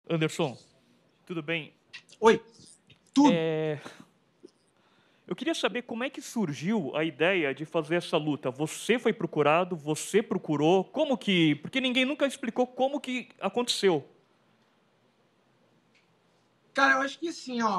Anderson, tudo bem? Oi, tudo. Eu queria saber como é que surgiu a ideia de fazer essa luta. Você foi procurado, você procurou, como que... Porque ninguém nunca explicou como que aconteceu. Cara, eu acho que assim, ó,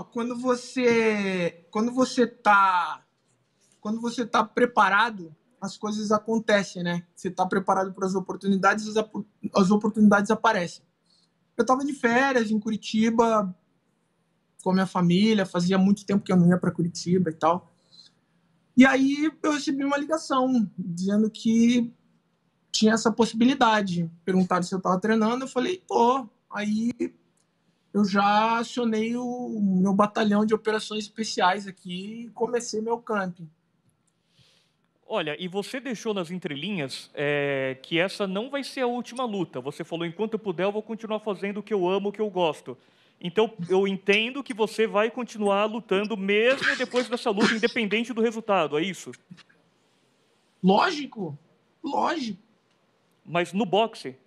quando você tá preparado, as coisas acontecem, né? Você tá preparado para as oportunidades, as oportunidades aparecem. Eu tava de férias em Curitiba com a minha família, fazia muito tempo que eu não ia para Curitiba e tal. E aí eu recebi uma ligação dizendo que tinha essa possibilidade. Perguntaram se eu tava treinando, eu falei, tô. Aí eu já acionei o meu batalhão de operações especiais aqui e comecei meu camping. Olha, e você deixou nas entrelinhas que essa não vai ser a última luta. Você falou, enquanto eu puder, eu vou continuar fazendo o que eu amo, o que eu gosto. Então, eu entendo que você vai continuar lutando mesmo depois dessa luta, independente do resultado, é isso? Lógico, lógico. Mas no boxe,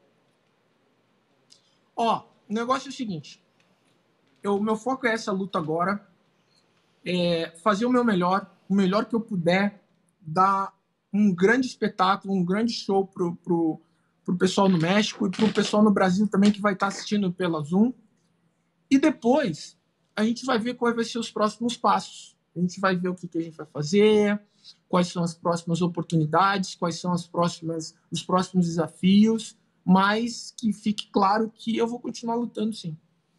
Ó, o negócio é o seguinte: meu foco é essa luta agora, é fazer o melhor que eu puder, dar um grande espetáculo, um grande show pro pessoal no México e pro pessoal no Brasil também que vai estar assistindo pela Zoom. E depois a gente vai ver quais vai ser os próximos passos. A gente vai ver o que a gente vai fazer, quais são as próximas oportunidades, quais são os próximos desafios, mas que fique claro que eu vou continuar lutando sim.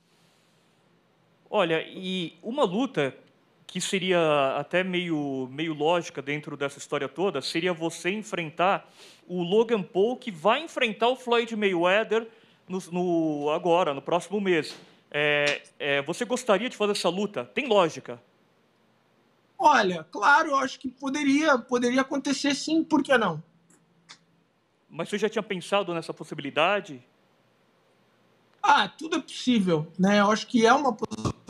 olha, e uma luta que seria até meio lógica dentro dessa história toda seria você enfrentar o Logan Paul, que vai enfrentar o Floyd Mayweather agora, no próximo mês. Você gostaria de fazer essa luta? Tem lógica, Olha, claro, eu acho que poderia acontecer sim, por que não? mas você já tinha pensado nessa possibilidade? Ah, tudo é possível, né? Eu acho que é uma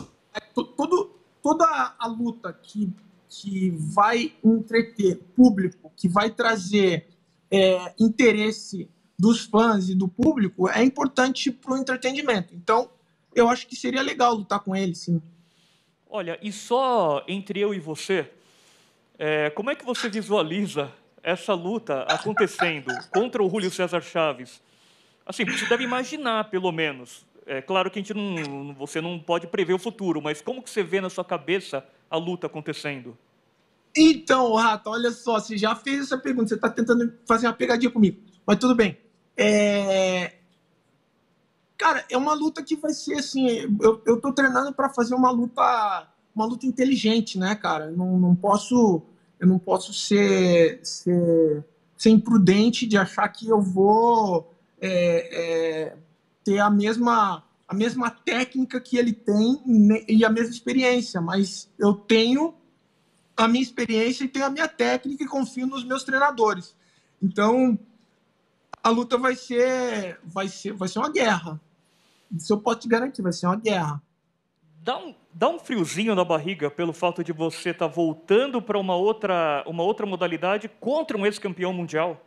toda a luta que vai entreter público, que vai trazer interesse dos fãs e do público, é importante para o entretenimento. Então, eu acho que seria legal lutar com ele, sim. Olha, e só entre eu e você, como é que você visualiza essa luta acontecendo contra o Júlio César Chaves? Assim, você deve imaginar, pelo menos. É claro que você não pode prever o futuro, mas como que você vê na sua cabeça a luta acontecendo? Então, Rata, olha só, você já fez essa pergunta, você está tentando fazer uma pegadinha comigo, mas tudo bem. Cara, é uma luta que vai ser assim. Eu tô treinando para fazer uma luta inteligente, né, cara? Eu não posso ser imprudente de achar que eu vou ter a mesma técnica que ele tem e a mesma experiência, mas eu tenho a minha experiência e tenho a minha técnica e confio nos meus treinadores. Então, a luta vai ser uma guerra. Isso eu posso te garantir, vai ser uma guerra. Dá um friozinho na barriga pelo fato de você estar voltando para uma outra modalidade contra um ex-campeão mundial?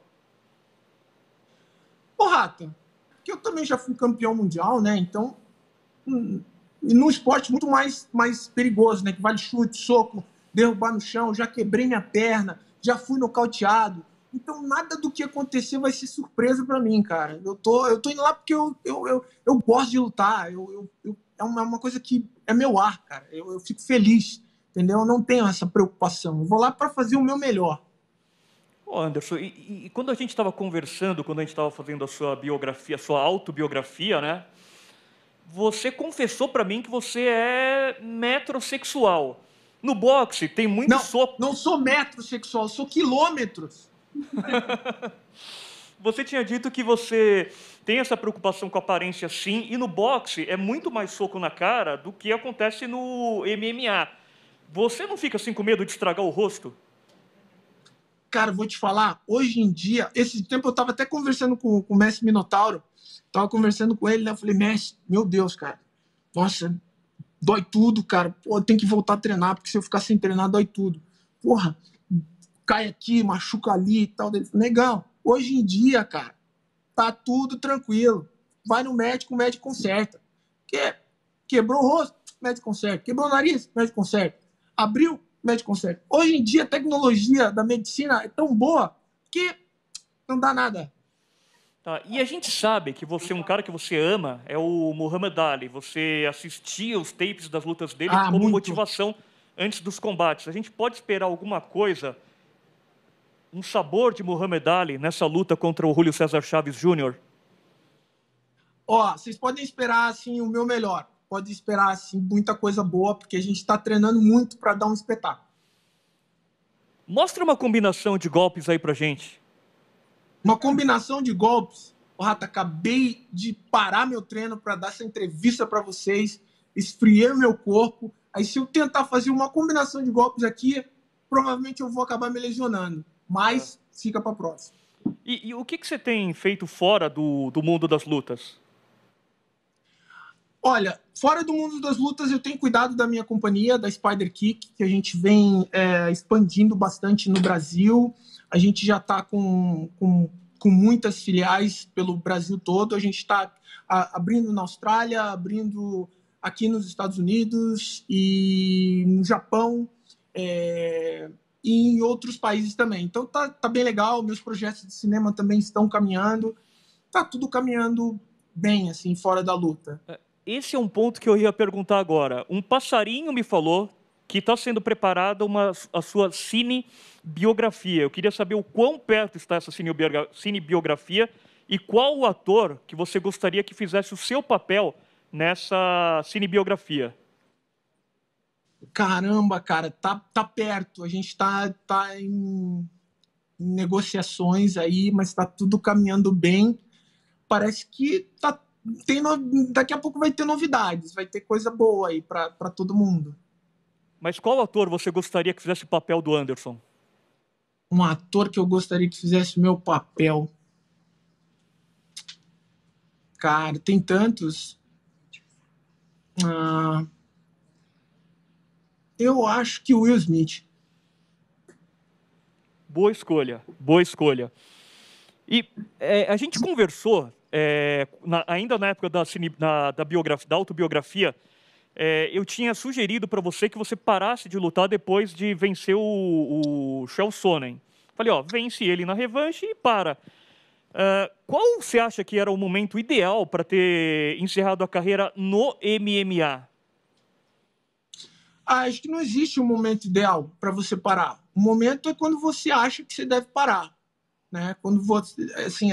Ô, Rata, que eu também já fui campeão mundial, né? Então, num esporte muito mais perigoso, né? Que vale chute, soco, derrubar no chão, já quebrei minha perna, já fui nocauteado. Então, nada do que acontecer vai ser surpresa para mim, cara. Eu tô indo lá porque eu gosto de lutar. É uma coisa que é meu ar, cara. Eu fico feliz, entendeu? Eu não tenho essa preocupação. Eu vou lá para fazer o meu melhor. Ô Anderson, e quando a gente estava conversando, quando a gente estava fazendo a sua biografia, a sua autobiografia, né? Você confessou para mim que você é metrosexual. No boxe tem muito Não, soco. não sou metrosexual, sou quilômetros. Você tinha dito que você tem essa preocupação com a aparência sim, e no boxe é muito mais soco na cara do que acontece no MMA. Você não fica assim com medo de estragar o rosto? Cara, vou te falar, hoje em dia, esse tempo eu tava até conversando com o Messi Minotauro, tava conversando com ele, né? Eu falei, Messi, meu Deus, cara, nossa, dói tudo, cara. Pô, tem que voltar a treinar, porque se eu ficar sem treinar, dói tudo. Porra, cai aqui, machuca ali e tal. Negão, hoje em dia, cara, tá tudo tranquilo. Vai no médico, o médico conserta. Porque quebrou o rosto, mede conserto. Quebrou o nariz, mede conserto. Abriu, mede conserto. Hoje em dia, a tecnologia da medicina é tão boa que não dá nada. Tá, e a gente sabe que você, um cara que você ama, é o Muhammad Ali. Você assistia os tapes das lutas dele Ah, como muito. motivação antes dos combates. A gente pode esperar alguma coisa, um sabor de Muhammad Ali nessa luta contra o Julio César Chaves Jr.? Ó, vocês podem esperar, assim, o meu melhor. Pode esperar, assim, muita coisa boa, porque a gente está treinando muito para dar um espetáculo. Mostra uma combinação de golpes aí pra gente. Uma combinação de golpes. Ó, Rata, acabei de parar meu treino para dar essa entrevista para vocês. Esfriei o meu corpo. Aí, se eu tentar fazer uma combinação de golpes aqui, provavelmente eu vou acabar me lesionando. É. Mas fica para próxima. E o que você tem feito fora do mundo das lutas? Olha, fora do mundo das lutas, eu tenho cuidado da minha companhia, da Spider Kick, que a gente vem expandindo bastante no Brasil. A gente já está com muitas filiais pelo Brasil todo. A gente está abrindo na Austrália, abrindo aqui nos Estados Unidos e no Japão, e em outros países também. Então tá bem legal. Meus projetos de cinema também estão caminhando. Tá tudo caminhando bem, assim, fora da luta. Esse é um ponto que eu ia perguntar agora. Um passarinho me falou que está sendo preparada a sua cinebiografia. Eu queria saber o quão perto está essa cinebiografia e qual o ator que você gostaria que fizesse o seu papel nessa cinebiografia. Caramba, cara, tá perto. A gente tá em negociações aí, mas tá tudo caminhando bem. Parece que daqui a pouco vai ter novidades, vai ter coisa boa aí para todo mundo. Mas qual ator você gostaria que fizesse o papel do Anderson? Um ator que eu gostaria que fizesse o meu papel. Cara, tem tantos. Ah, eu acho que o Will Smith. Boa escolha, boa escolha. E a gente conversou, ainda na época da autobiografia, eu tinha sugerido para você que você parasse de lutar depois de vencer o Chael Sonnen. Falei, ó, vence ele na revanche e para. Qual você acha que era o momento ideal para ter encerrado a carreira no MMA? Acho que não existe um momento ideal para você parar. O momento é quando você acha que você deve parar, né? Quando você, assim,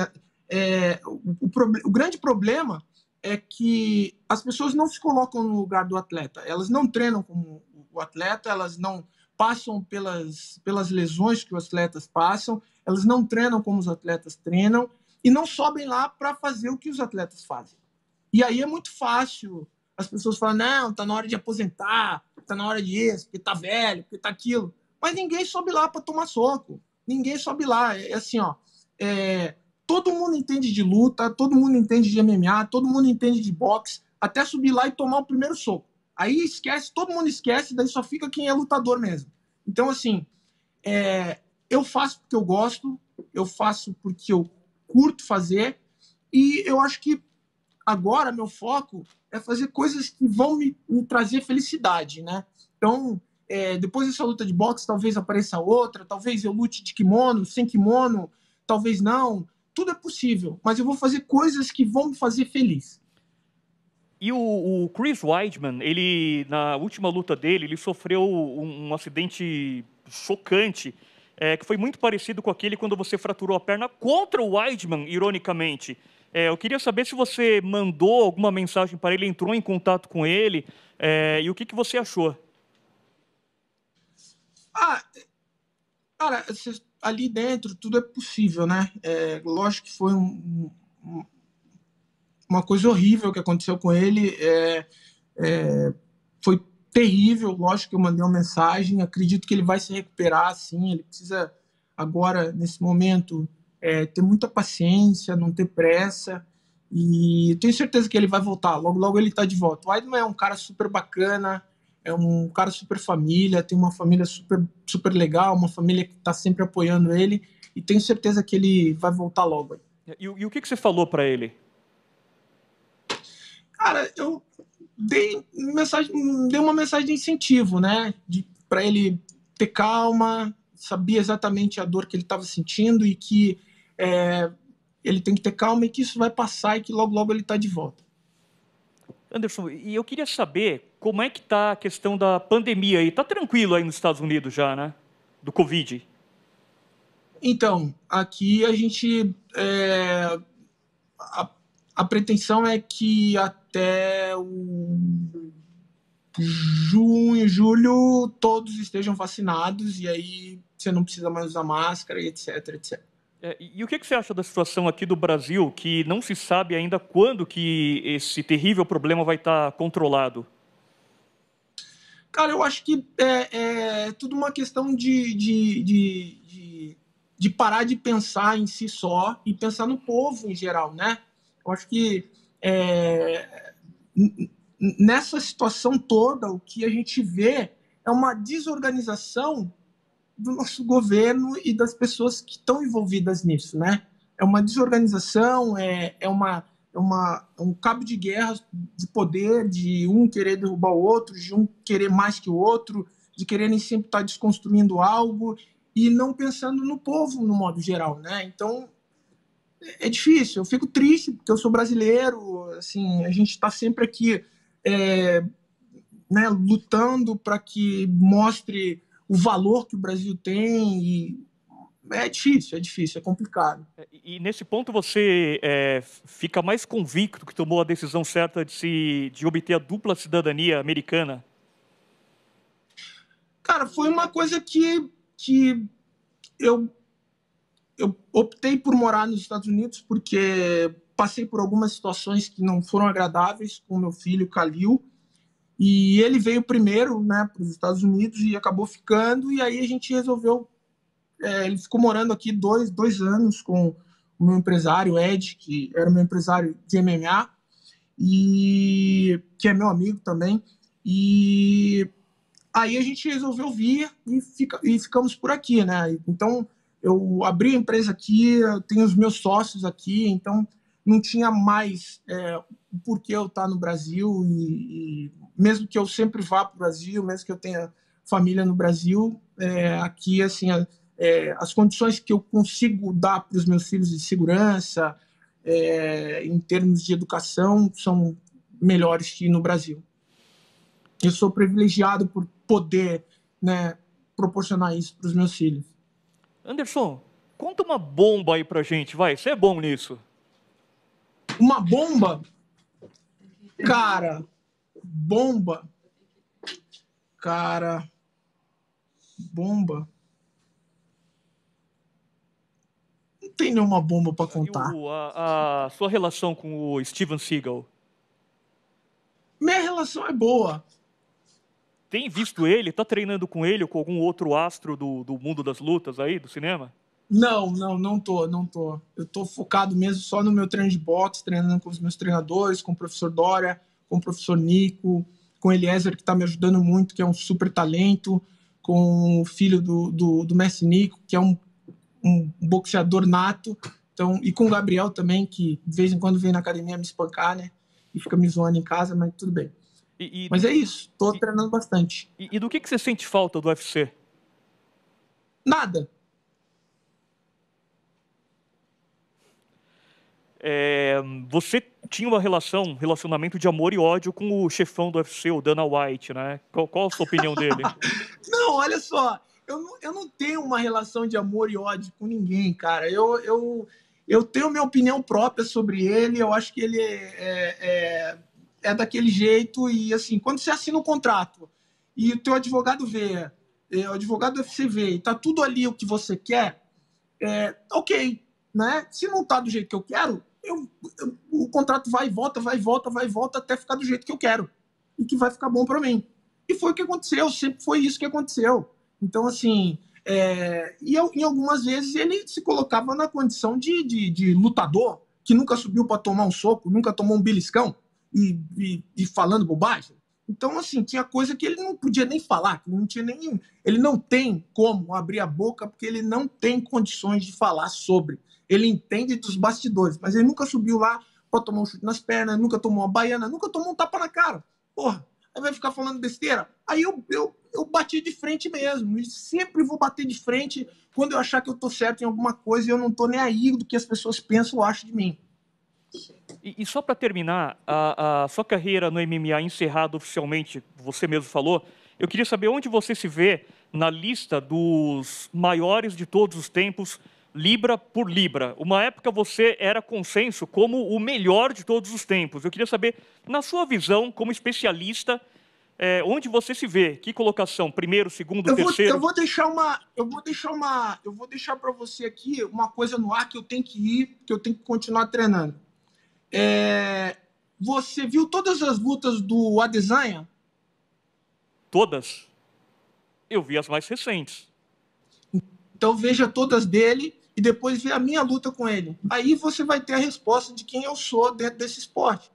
o grande problema é que as pessoas não se colocam no lugar do atleta. Elas não treinam como o atleta, elas não passam pelas lesões que os atletas passam, elas não treinam como os atletas treinam e não sobem lá para fazer o que os atletas fazem. E aí é muito fácil as pessoas falam, não, tá na hora de aposentar, tá na hora de isso, porque tá velho, porque tá aquilo. Mas ninguém sobe lá para tomar soco. Ninguém sobe lá. É assim, ó. Todo mundo entende de luta, todo mundo entende de MMA, todo mundo entende de boxe, até subir lá e tomar o primeiro soco. Aí esquece, todo mundo esquece, daí só fica quem é lutador mesmo. Então, assim, eu faço porque eu gosto, eu faço porque eu curto fazer, e eu acho que agora meu foco é fazer coisas que vão me trazer felicidade, né? Então, depois dessa luta de boxe, talvez apareça outra, talvez eu lute de kimono, sem kimono, talvez não. Tudo é possível, mas eu vou fazer coisas que vão me fazer feliz. E o Chris Weidman, ele, na última luta dele, ele sofreu um acidente chocante, que foi muito parecido com aquele quando você fraturou a perna contra o Weidman, ironicamente. Eu queria saber se você mandou alguma mensagem para ele, entrou em contato com ele, e o que você achou? Cara, ali dentro tudo é possível, né? Lógico que foi uma coisa horrível que aconteceu com ele. Foi terrível. Lógico que eu mandei uma mensagem. Acredito que ele vai se recuperar, sim. Ele precisa agora, nesse momento, ter muita paciência, não ter pressa. E tenho certeza que ele vai voltar. Logo, logo ele está de volta. O Weidman é um cara super bacana, é um cara super família, tem uma família super, super legal, uma família que está sempre apoiando ele. E tenho certeza que ele vai voltar logo. E o que você falou para ele? Cara, eu dei uma mensagem de incentivo, né? Para ele ter calma, sabia exatamente a dor que ele estava sentindo e que ele tem que ter calma e que isso vai passar e que logo, logo ele está de volta. Anderson, e eu queria saber como é que está a questão da pandemia aí. Está tranquilo aí nos Estados Unidos já, né? Do Covid. Então, aqui a gente... a pretensão é que até o junho, julho, todos estejam vacinados e aí você não precisa mais usar máscara, etc, etc. E o que você acha da situação aqui do Brasil, que não se sabe ainda quando que esse terrível problema vai estar controlado? Cara, eu acho que é tudo uma questão de parar de pensar em si só e pensar no povo em geral, né? Eu acho que nessa situação toda, o que a gente vê é uma desorganização do nosso governo e das pessoas que estão envolvidas nisso, né? É uma desorganização, um cabo de guerra de poder, de um querer derrubar o outro, de um querer mais que o outro, de quererem sempre estar desconstruindo algo e não pensando no povo no modo geral, né? Então é difícil. Eu fico triste porque eu sou brasileiro, assim, a gente está sempre aqui, né, lutando para que mostre o valor que o Brasil tem e é difícil, é complicado. E nesse ponto você fica mais convicto que tomou a decisão certa de obter a dupla cidadania americana? Cara, foi uma coisa que eu, eu optei por morar nos Estados Unidos porque passei por algumas situações que não foram agradáveis com meu filho, Khalil, e ele veio primeiro, né, para os Estados Unidos e acabou ficando, e aí a gente resolveu. Ele ficou morando aqui dois anos com o meu empresário, Ed, que era meu empresário de MMA, e que é meu amigo também. E aí a gente resolveu vir e ficamos por aqui, né? Então eu abri a empresa aqui, eu tenho os meus sócios aqui, então não tinha mais o porquê eu estar no Brasil e mesmo que eu sempre vá para o Brasil, mesmo que eu tenha família no Brasil, aqui assim as condições que eu consigo dar para os meus filhos de segurança, em termos de educação, são melhores que no Brasil. Eu sou privilegiado por poder, né, proporcionar isso para os meus filhos. Anderson, conta uma bomba aí pra gente, vai. Você é bom nisso. Uma bomba? Cara, bomba. Cara, bomba. Não tem nenhuma bomba para E contar. a sua relação com o Steven Seagal? Minha relação é boa. Tem visto ele? Tá treinando com ele ou com algum outro astro do mundo das lutas aí, do cinema? Não tô. Eu tô focado mesmo só no meu treino de boxe, treinando com os meus treinadores, com o professor Dória, com o professor Nico, com o Eliezer, que está me ajudando muito, que é um super talento, com o filho do Messi Nico, que é um boxeador nato, então, e com o Gabriel também, que de vez em quando vem na academia me espancar, né? E fica me zoando em casa, mas tudo bem. Mas é isso, tô treinando bastante. E do que você sente falta do UFC? Nada. Você tinha um relacionamento de amor e ódio com o chefão do UFC, o Dana White, né? Qual a sua opinião dele? Não, olha só, eu não tenho uma relação de amor e ódio com ninguém, cara. Eu tenho minha opinião própria sobre ele, eu acho que ele é daquele jeito, e assim, quando você assina um contrato e o teu advogado vê, o advogado do UFC vê, e tá tudo ali o que você quer, ok, né? Se não tá do jeito que eu quero, o contrato vai e volta, vai e volta, vai e volta, até ficar do jeito que eu quero, e que vai ficar bom para mim. E foi o que aconteceu, sempre foi isso que aconteceu. Então, assim, em algumas vezes ele se colocava na condição de lutador, que nunca subiu para tomar um soco, nunca tomou um beliscão e falando bobagem. Então, assim, tinha coisa que ele não podia nem falar, que não tinha nem, ele não tem como abrir a boca, porque ele não tem condições de falar sobre. Ele entende dos bastidores, mas ele nunca subiu lá para tomar um chute nas pernas, nunca tomou uma baiana, nunca tomou um tapa na cara. porra, aí vai ficar falando besteira. Aí eu bati de frente mesmo. E sempre vou bater de frente quando eu achar que eu tô certo em alguma coisa e eu não tô nem aí do que as pessoas pensam ou acham de mim. E só para terminar, a sua carreira no MMA encerrada oficialmente, você mesmo falou, eu queria saber onde você se vê na lista dos maiores de todos os tempos, libra por libra. Uma época você era consenso como o melhor de todos os tempos. Eu queria saber, na sua visão, como especialista, onde você se vê? Que colocação? Primeiro, segundo, terceiro? Eu vou deixar para você aqui uma coisa no ar que eu tenho que ir, que eu tenho que continuar treinando. Você viu todas as lutas do Adesanya? Todas? Eu vi as mais recentes. Então veja todas dele e depois vê a minha luta com ele. Aí você vai ter a resposta de quem eu sou dentro desse esporte.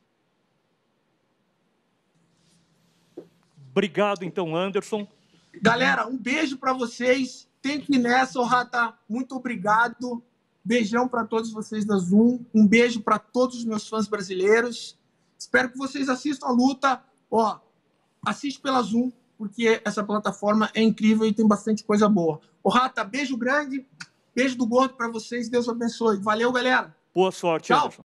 Obrigado, então, Anderson. Galera, um beijo para vocês. Tem que ir nessa, Rata. Muito obrigado. Beijão para todos vocês da Zoom. Um beijo para todos os meus fãs brasileiros. Espero que vocês assistam a luta. Ó, assiste pela Zoom, porque essa plataforma é incrível e tem bastante coisa boa. Ô, Rata, beijo grande. Beijo do gordo para vocês. Deus abençoe. Valeu, galera. Boa sorte, Tchau. Anderson.